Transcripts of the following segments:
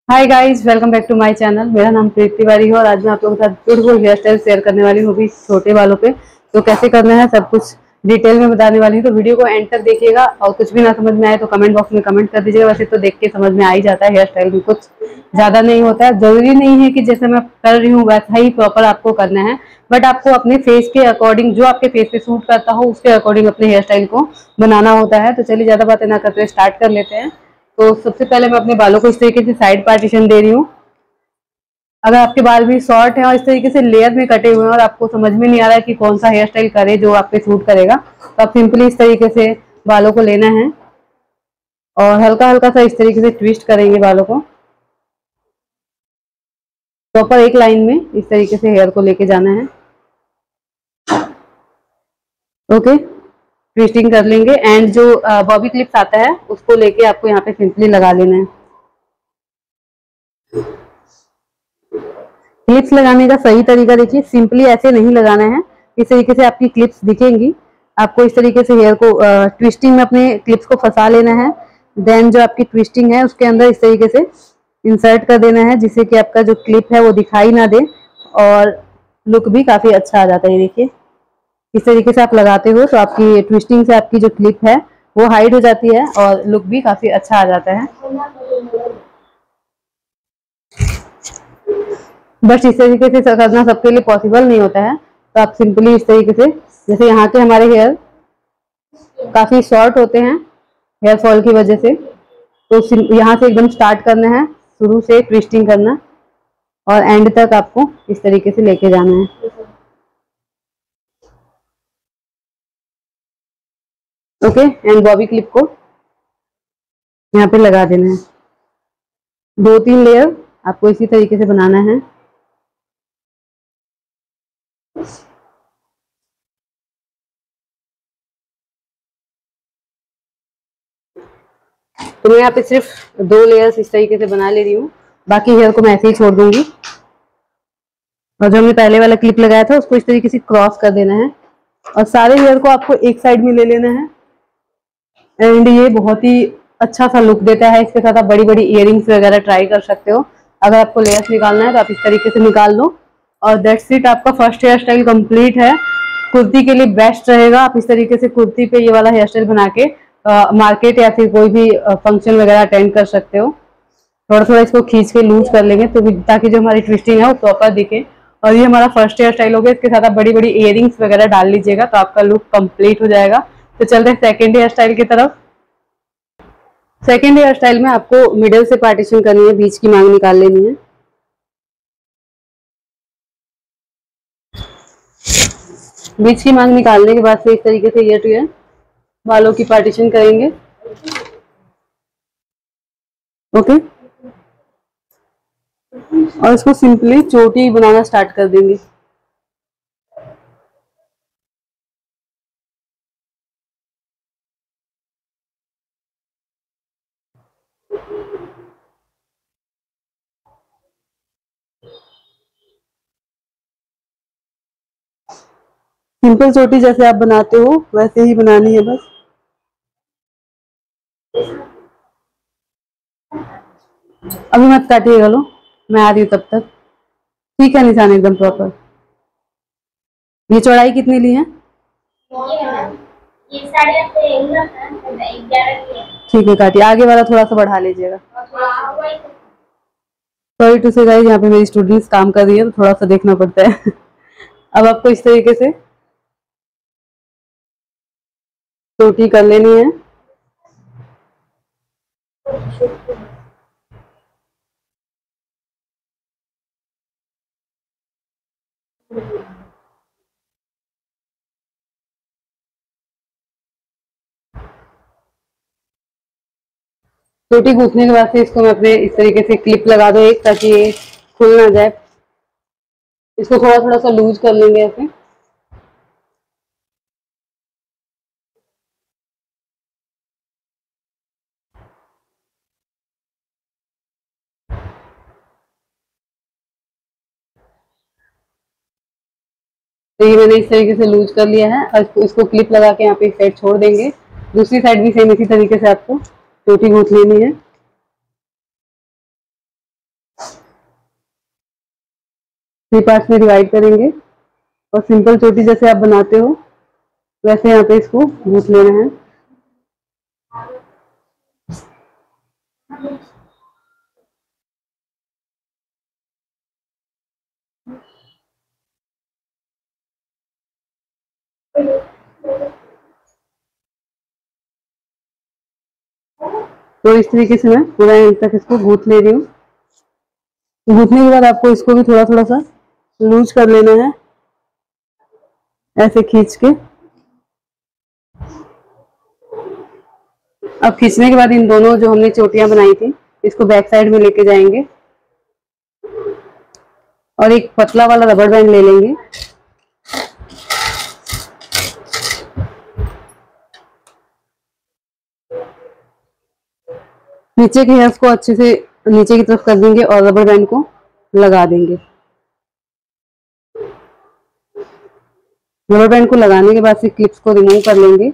Hi guys, welcome back to my channel. मेरा नाम प्रीति तिवारी है और आज मैं आप लोगों के साथ ब्यूटीफुल हेयर स्टाइल शेयर करने वाली हूँ, भी छोटे बालों पे। तो कैसे करना है सब कुछ डिटेल में बताने वाली हूँ, तो वीडियो को एंड तक देखिएगा। और कुछ भी ना समझ में आए तो कमेंट बॉक्स में कमेंट कर दीजिएगा। वैसे तो देख के समझ में आ ही जाता है, हेयर स्टाइल में कुछ ज्यादा नहीं होता है। जरूरी नहीं है कि जैसे मैं कर रही हूँ वैसा ही प्रॉपर आपको करना है, बट आपको अपने फेस के अकॉर्डिंग, जो आपके फेस पे सूट करता हो उसके अकॉर्डिंग अपने हेयर स्टाइल को बनाना होता है। तो चलिए ज्यादा बातें ना करते हुए स्टार्ट कर लेते हैं। तो सबसे पहले मैं अपने बालों को इस तरीके से साइड पार्टीशन दे रही हूँ। अगर आपके बाल भी शॉर्ट हैं और इस तरीके से लेयर में कटे हुए हैं और आपको समझ में नहीं आ रहा है कि कौन सा हेयर स्टाइल करे जो आप पे सूट करेगा, तो आप सिंपली इस तरीके से बालों को लेना है और हल्का हल्का सा इस तरीके से ट्विस्ट करेंगे बालों को। प्रॉपर एक लाइन में इस तरीके से हेयर को लेके जाना है। ओके, ट्विस्टिंग कर लेंगे एंड जो बॉबी क्लिप्स आता है उसको लेके आपको यहाँ पे सिंपली लगा लेना है। क्लिप्स लगाने का सही तरीका देखिए, सिंपली ऐसे नहीं लगाना है। इस तरीके से आपकी क्लिप्स दिखेंगी, आपको इस तरीके से हेयर को ट्विस्टिंग में अपने क्लिप्स को फंसा लेना है। देन जो आपकी ट्विस्टिंग है उसके अंदर इस तरीके से इंसर्ट कर देना है, जिससे कि आपका जो क्लिप है वो दिखाई ना दे और लुक भी काफी अच्छा आ जाता है। देखिए इस तरीके से आप लगाते हो तो आपकी ट्विस्टिंग से आपकी जो क्लिप है वो हाइड हो जाती है और लुक भी काफी अच्छा आ जाता है। बस इस तरीके से करना सबके लिए पॉसिबल नहीं होता है, तो आप सिंपली इस तरीके से, जैसे यहाँ के हमारे हेयर काफी शॉर्ट होते हैं हेयर फॉल की वजह से, तो यहाँ से एकदम स्टार्ट करना है, शुरू से ट्विस्टिंग करना और एंड तक आपको इस तरीके से लेके जाना है। ओके, एंड बॉबी क्लिप को यहाँ पे लगा देना है। 2-3 लेयर आपको इसी तरीके से बनाना है। तो मैं यहाँ पे सिर्फ 2 लेयर्स इस तरीके से बना ले रही हूँ, बाकी हेयर को मैं ऐसे ही छोड़ दूंगी। और जो हमने पहले वाला क्लिप लगाया था उसको इस तरीके से क्रॉस कर देना है और सारे हेयर को आपको एक साइड में ले लेना है। एंड ये बहुत ही अच्छा सा लुक देता है। इसके साथ आप बड़ी बड़ी इयरिंग्स वगैरह ट्राई कर सकते हो। अगर आपको लेयर्स निकालना है तो आप इस तरीके से निकाल लो और दैट्स इट, आपका फर्स्ट हेयर स्टाइल कंप्लीट है। कुर्ती के लिए बेस्ट रहेगा। आप इस तरीके से कुर्ती पे ये वाला हेयर स्टाइल बना के मार्केट या फिर कोई भी फंक्शन वगैरह अटेंड कर सकते हो। थोड़ा थोड़ा इसको खींच के लूज कर लेंगे तो ताकि जो हमारी ट्विस्टिंग है वो प्रॉपर दिखे। और ये हमारा फर्स्ट हेयर स्टाइल हो गया। इसके साथ आप बड़ी बड़ी इयरिंग्स वगैरह डाल लीजिएगा तो आपका लुक कंप्लीट हो जाएगा। तो चलते हैं सेकेंड हेयर स्टाइल की तरफ। सेकेंड हेयर स्टाइल में आपको मिडिल से पार्टीशन करनी है, बीच की मांग निकाल लेनी है। बीच की मांग निकालने के बाद से इस तरीके से ईयर टू ईयर बालों की पार्टीशन करेंगे। ओके, और इसको सिंपली चोटी बनाना स्टार्ट कर देंगे। सिंपल चोटी जैसे आप बनाते हो वैसे ही बनानी है बस। अभी मत काटिएगा, लो मैं आ रही हूँ तब तक। ठीक है, निशान एकदम प्रॉपर। ये चौड़ाई कितनी ली है? ठीक है, काटिए। आगे वाला थोड़ा सा बढ़ा लीजिएगा। सॉरी टू से गाइस, यहाँ पे मेरी स्टूडेंट्स काम कर रही है तो थोड़ा सा देखना पड़ता है। अब आपको इस तरीके से चोटी कर लेनी है। चोटी गूंथने के बाद से इसको मैं अपने इस तरीके से क्लिप लगा दो एक, ताकि ये खुल ना जाए। इसको थोड़ा थोड़ा सा लूज कर लेंगे ऐसे। तो ये मैंने इस तरीके से लूज कर लिया है और इसको क्लिप लगा के यहाँ पे एक साइड छोड़ देंगे। दूसरी साइड भी सेम इसी तरीके से आपको चोटी गूंथ लेनी है। 3 पार्ट्स में डिवाइड करेंगे और सिंपल चोटी जैसे आप बनाते हो वैसे यहाँ पे इसको गूंथ लेना है। तो इस तरीके से मैं पूरा एंड तक इसको गूंथ ले रही हूँ। गूंथने के बाद आपको इसको भी थोड़ा थोड़ा सा लूज कर लेना है, ऐसे खींच के। अब खींचने के बाद इन दोनों जो हमने चोटियां बनाई थी इसको बैक साइड में लेके जाएंगे और एक पतला वाला रबर बैंड ले लेंगे। नीचे के हेयर्स को अच्छे से नीचे की तरफ कर देंगे और रबर बैंड को लगा देंगे। रबर बैंड को लगाने के बाद से क्लिप्स को रिमूव कर लेंगे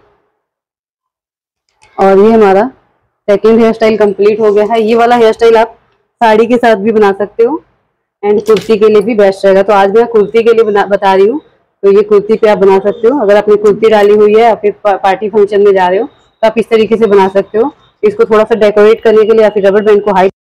और ये हमारा सेकंड हेयर स्टाइल कंप्लीट हो गया है। ये वाला हेयर स्टाइल आप साड़ी के साथ भी बना सकते हो एंड कुर्ती के लिए भी बेस्ट रहेगा। तो आज मैं कुर्ती के लिए बता रही हूँ, तो ये कुर्ती पे आप बना सकते हो। अगर आपने कुर्ती डाली हुई है या फिर पार्टी फंक्शन में जा रहे हो तो आप इस तरीके से बना सकते हो। इसको थोड़ा सा डेकोरेट करने के लिए या फिर रबर बैंड को हाइट